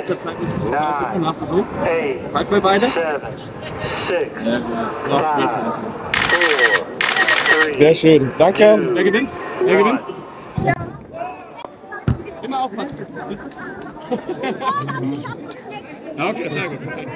letzter Zeit nicht so zurückgekommen. Hast du so? Halt bei beide. So, jetzt haben wir es. Sehr schön, danke. Wer gewinnt? Wer gewinnt? Ja. Immer aufpassen. Ja, okay, sehr gut.